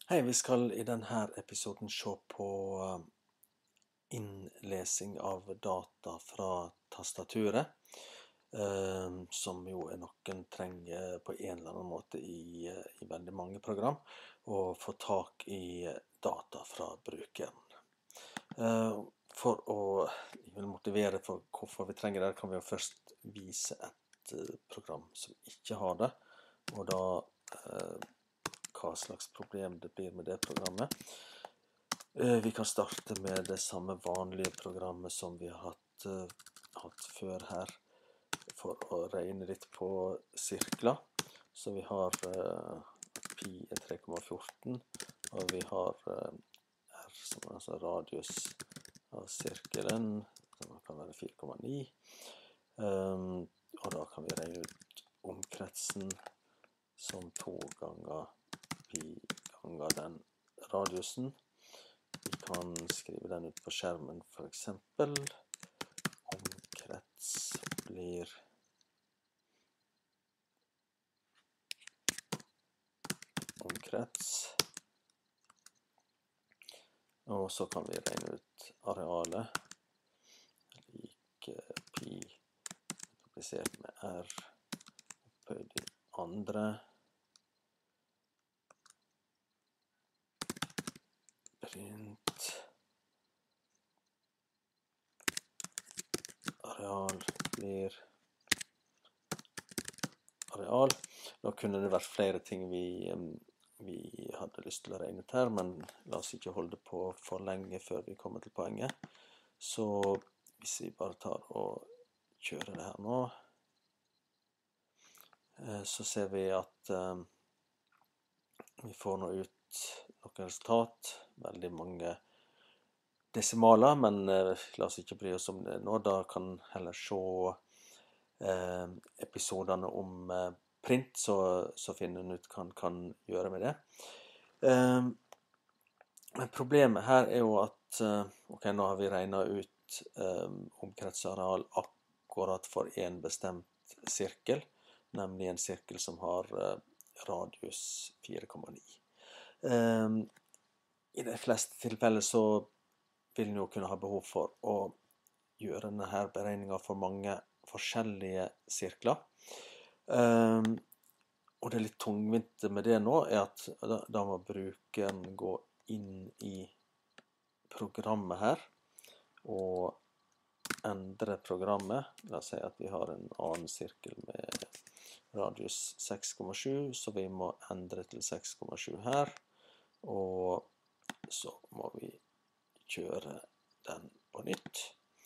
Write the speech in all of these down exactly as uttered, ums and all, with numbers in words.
Hei, vi skal i denne episoden se på eh, innlesing av data fra tastaturet, eh, som jo er noen trenger på en eller annen måte i, eh, i veldig mange program, og få tak i data fra brukeren. Eh, For å jeg vil motivere for hvorfor vi trenger det, kan vi jo først vise et eh, program som ikke har det, og da eh, hva slags problem det blir med det programmet. Eh, Vi kan starte med det samme vanlige programmet som vi har hatt, eh, hatt før her, for å regne litt på sirkler. Så vi har eh, pi er tre komma fjorten, og vi har eh, r som er altså radius av sirkelen, som kan være fire komma ni. Um, og da kan vi regne ut omkretsen som to ganger pi ganger den radiusen. Vi kan skrive den ut på skjermen, for eksempel. Omkrets blir omkrets. Og så kan vi regne ut arealet. Lik pi multiplisert med r opphøyd i andre. Print areal blir areal. Da kunne det vært flere ting vi, vi hadde lyst til å regne ut her, men la oss ikke holde på for lenge før vi kommer til poenget. Så hvis vi bare tar og kjører det her nå, så ser vi at um, vi får nå ut noen resultat, veldig mange desimaler, men uh, la oss ikke bry oss om det nå. Da kan heller se uh, episodene om uh, print, så, så finner en ut hva en kan gjøre med det. Uh, men problemet her er jo at uh, ok, nå har vi regnet ut uh, omkretsareal akkurat for en bestemt sirkel, nemlig en sirkel som har uh, radius fire komma ni. Um, I de fleste tilfeller så vil en jo kunne ha behov for å gjøre denne her beregningen for mange forskjellige sirkler. Um, og det litt tungvinte med det nå er at da, da må brukeren gå inn i programmet her og endre programmet. La oss si at vi har en annen sirkel med radius seks komma sju, så vi må endre til seks komma sju her, og så må vi kjøre den på nytt.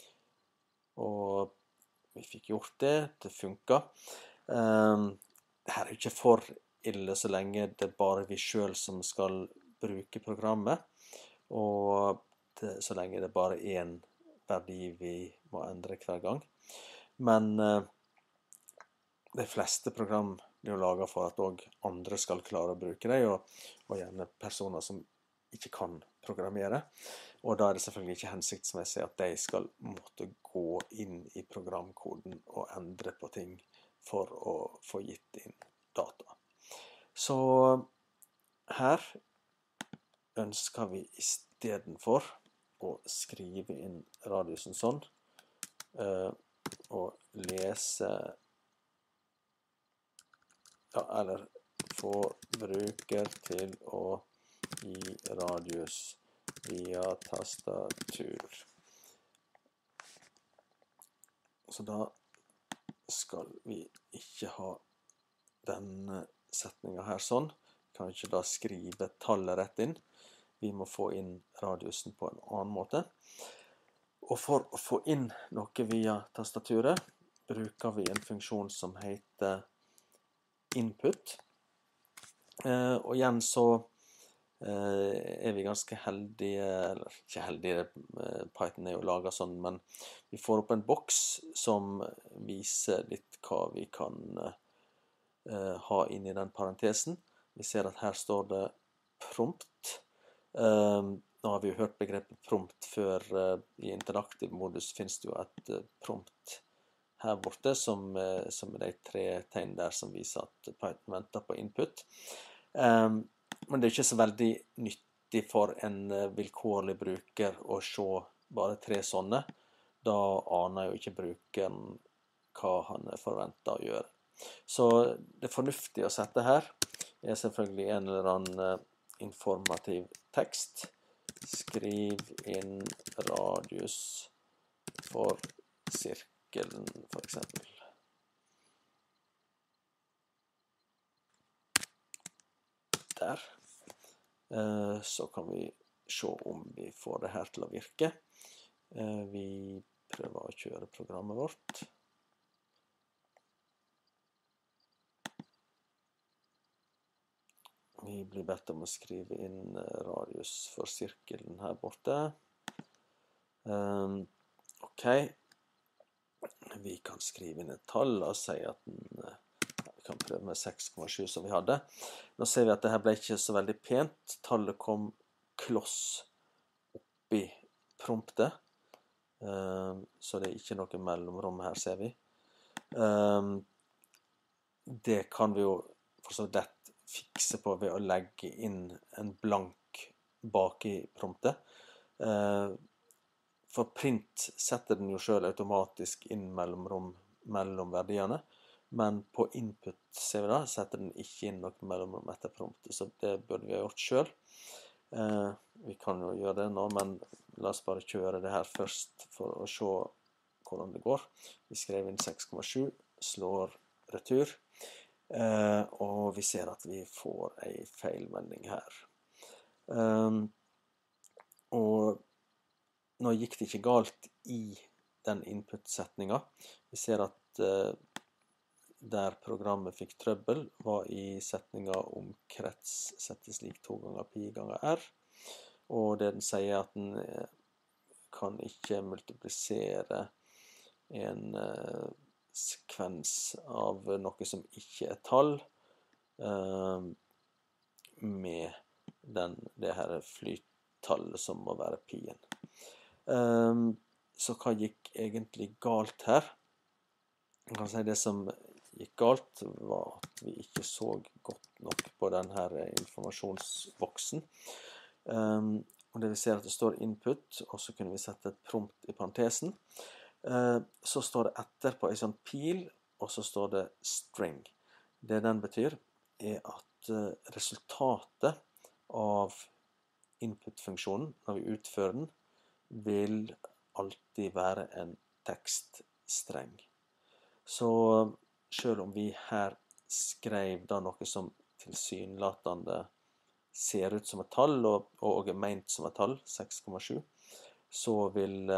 Og vi fikk gjort det, det funker. Um, det her er jo ikke for ille så lenge det er bare vi selv som skal bruke programmet, og det, så lenge det er bare en verdi vi må endre hver gang. Men uh, de fleste program er jo laget for at også andre skal klare å bruke det, og, og gjerne personer som ikke kan programmere. Og da er det selvfølgelig ikke hensiktsmessig at de skal måtte gå inn i programkoden og endre på ting for å få gitt inn data. Så her ønsker vi i stedet for å skrive inn radiusen sånn, og lese Ja, eller få bruker til å gi radius via tastatur. Så da skal vi ikke ha denne setningen her sånn. Vi kan ikke da skrive tallet rett inn. Vi må få inn radiusen på en annen måte. Og for å få inn noe via tastaturet, bruker vi en funksjon som heter input. Eh, og igjen så eh, er vi ganske heldige, eller ikke heldige, eh, Python er jo laget sånn, men vi får opp en boks som viser litt hva vi kan eh, ha inn i den parentesen. Vi ser at her står det prompt. Eh, nå har vi jo hørt begrepet prompt før. Eh, I interaktiv modus finnes det jo et eh, prompt her borte, som, som er de tre tegn der som viser at Python venter på input. Um, Men det er ikke så veldig nyttig for en vilkårlig bruker å se bare tre sånne. Da aner jo ikke brukeren hva han er forventet å gjøre. Så det fornuftige å sette her er selvfølgelig en eller annen informativ tekst. Skriv inn radius for sirkelen, for eksempel. Der. Så kan vi se om vi får det her til å virke. Vi prøver å kjøre programmet vårt. Vi blir bedt om å skrive inn radius for sirkelen her borte. Um, ok. Vi kan skrive inn et tall og si at den, vi kan prøve med seks komma sju som vi hadde. Nå ser vi at dette ble ikke så veldig pent. Tallet kom kloss oppi promptet. Um, så det er ikke noe mellomrom her, ser vi. Um, det kan vi jo for så vidt fikse på ved å legge inn en blank bak i promptet. For print setter den jo selv automatisk inn mellomrom mellom verdiene, men på input ser vi da, setter den ikke inn noe mellomrom etter promptet, så det burde vi ha gjort selv. Vi kan jo gjøre det nå, men la oss bare kjøre det her først for å se hvordan det går. Vi skrev inn seks komma sju, slår retur. Uh, og vi ser at vi får en feilmelding her. Um, og nå gikk det ikke galt i den input-setningen. Vi ser at uh, der programmet fikk trøbbel var i setningen om krets settes lik to ganger pi ganger r. Og det den sier at den uh, kan ikke multiplisere en uh, sekvens av noe som ikke er tall uh, med den, det her flyttallet som må være pien. Um, så hva gikk egentlig galt her? Jeg kan si det som gikk galt var at vi ikke så godt nok på denne informasjonsboksen. Um, og det vi ser at det står input, og så kunne vi sette et prompt i parentesen. Så står det etterpå en sånn pil, og så står det string. Det den betyr er at resultatet av input-funksjonen, når vi utfører den, vil alltid være en tekststreng. Så selv om vi her skrev da noe som tilsynelatende ser ut som et tall, og, og er ment som et tall, seks komma sju, så vil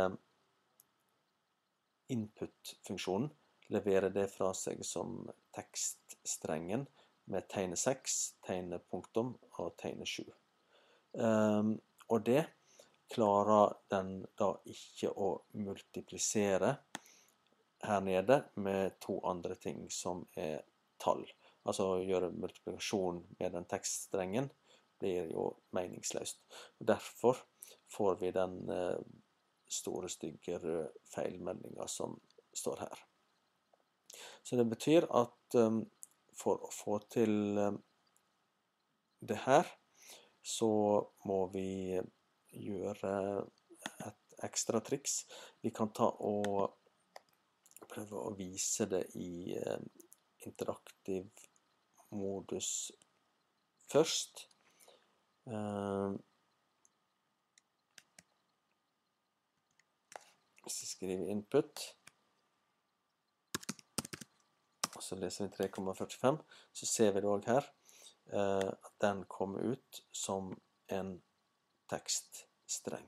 input-funksjonen levere det fra seg som tekststrengen med tegnet seks, tegnet punktum og tegnet sju. Um, og det klarer den da ikke å multiplisere her nede med to andre ting som er tall. Altså å gjøre multiplikasjon med den tekststrengen blir jo meningsløst. Derfor får vi den uh, store, stygge røde feilmeldinger som står her. Så det betyr at um, for å få til um, det her, så må vi gjøre et ekstra triks. Vi kan ta og prøve å vise det i um, interaktiv modus først. Um, Hvis vi skriver input, og så leser vi tre komma førtifem, så ser vi det også her, eh, at den kommer ut som en tekststreng.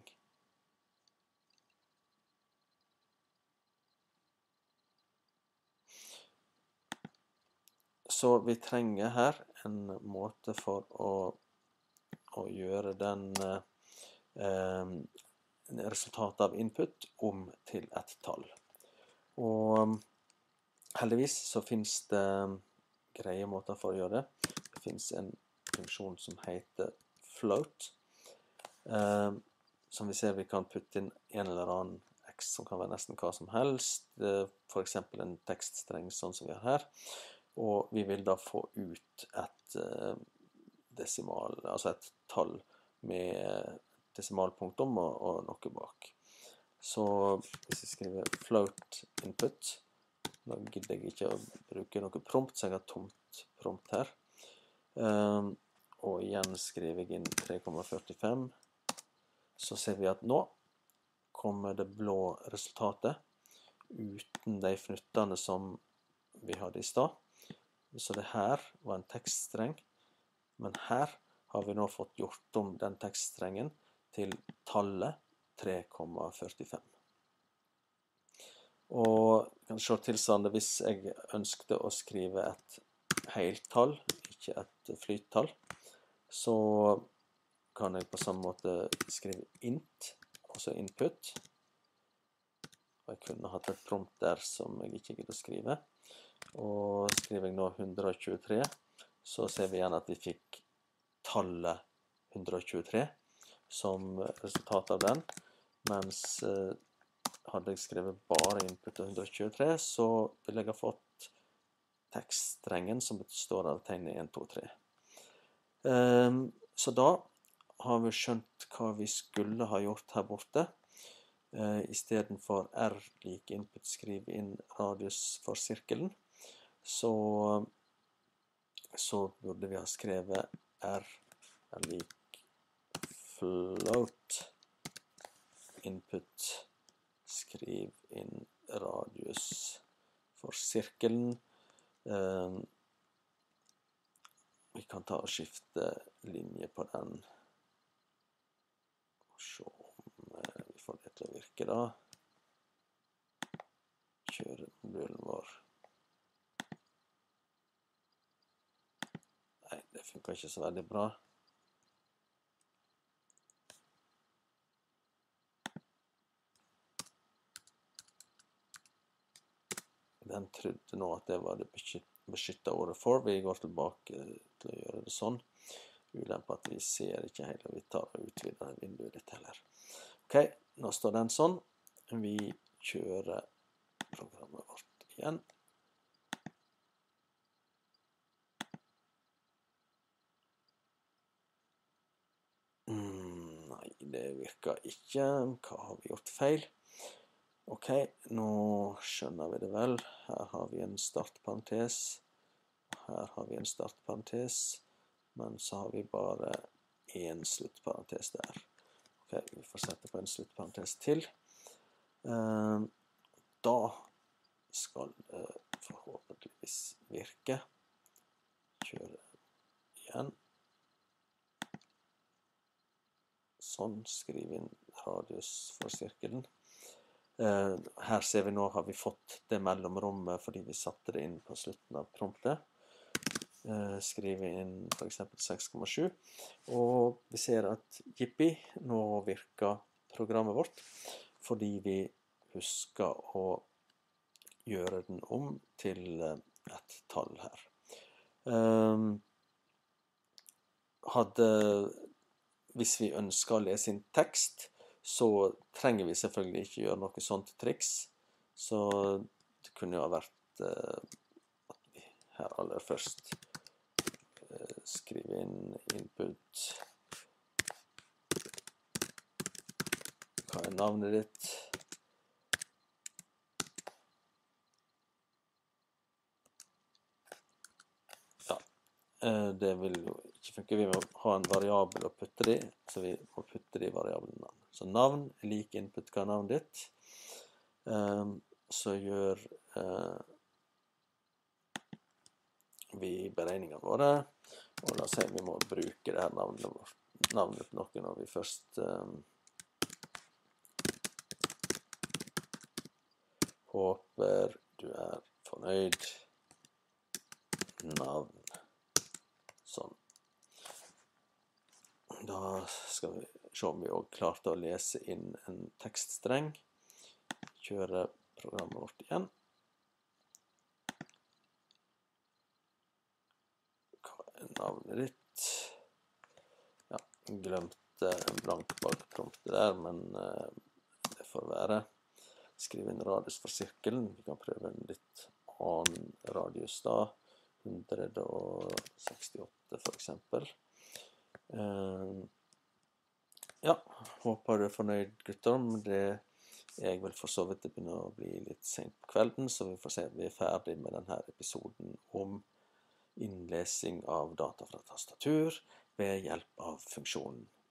Så vi trenger her en måte for å, å gjøre den eh, resultatet av input om til et tall. Og heldigvis så finnes det greie måter for å gjøre det. Det finnes en funksjon som heter float, eh, som vi ser vi kan putte inn en eller annen x som kan være nesten hva som helst, eh, for eksempel en tekststreng sånn som vi har her, og vi vil da få ut et eh, desimal, altså et tall med desimalpunktum og, og noe bak. Så hvis jeg skriver float input, da gidder jeg ikke å bruke noe prompt, så jeg har tomt prompt her. Um, og igjen skriver jeg inn tre komma førtifem, så ser vi at nå kommer det blå resultatet uten de fnuttene som vi hadde i stad. Så det her var en tekststreng, men her har vi nå fått gjort om den tekststrengen til tallet tre komma førtifem. Og kan se tilsvarende hvis jeg ønskte å skrive et heltall, ikke et flyttall, så kan jeg på samme måte skrive int, altså input. Og jeg kunne hatt et prompt der som jeg ikke gidder å skrive. Og skriver jeg nå hundre og tjuetre, så ser vi igjen at vi fikk tallet hundre og tjuetre som resultat av den, mens eh, hadde jeg skrevet bare input av hundre og tjuetre, så vil jeg ha fått tekststrengen som består av tegnet en, to, tre. Um, så da har vi skjønt hva vi skulle ha gjort her borte. Uh, I stedet for R lik input, skriv inn radius for sirkelen, så, så burde vi ha skrevet R er lik float input, skriv inn radius for sirkelen. Uh, vi kan ta og skifte linje på den, og se om uh, vi får det til å virke da. Kjøre modulen vår. Nei, det funker ikke så veldig bra. Den trodde nå at det var det beskyttet ordet for. Vi går tilbake til å gjøre det sånn. Ulempe at vi ser ikke helt, og vi tar og utvider vinduet litt heller. Ok, nå står den sånn. Vi kjører programmet vårt igjen. Mm, nei, det virker ikke. Hva har vi gjort feil? Ok, nå skjønner vi det vel. Her har vi en startparentes. Her har vi en startparentes. Men så har vi bare en sluttparentes der. Ok, vi får sette på en sluttparentes til. Uh, da skal det forhåpentligvis virke. Kjøre igjen. Sånn, skriv inn radius for sirkelen. Uh, her ser vi nå har vi fått det mellomrommet fordi vi satte det inn på slutten av promptet. Uh, skriver inn for eksempel seks komma sju, og vi ser at jippi, nå virker programmet vårt fordi vi husker å gjøre den om til et tall her. Um, hadde, hvis vi ønsker å lese inn tekst, så trenger vi selvfølgelig ikke gjøre noe sånt triks, så det kunne jo ha vært uh, at vi her aller først uh, skriver inn input. Hva er navnet ditt? Ja, uh, det vil jo ikke funke. Vi må ha en variabel å putte det i, så vi må putte det i variabelen navn. Så navn er lik input hva er navnet ditt. Um, så gjør uh, vi beregningene våre, og la oss si vi må bruke det her navnet, vårt, navnet på noe når vi først um, håper du er fornøyd. Navn. Sånn. Da skal vi se om vi også klarte å lese inn en tekststreng. Kjøre programmet vårt igjen. Hva er navnet ditt? Ja, glemte en blank bakprompte der, men uh, det får være. Skriv inn radius for sirkelen. Vi kan prøve en litt annen radius da. hundre og sekstiåtte for eksempel. Uh, ja, håper du er fornøyd, gutter, med det. Jeg vil for så vidt det begynner å bli litt sent på kvelden, så vi får se om vi er ferdig med denne episoden om innlesing av data fra tastatur ved hjelp av funksjonen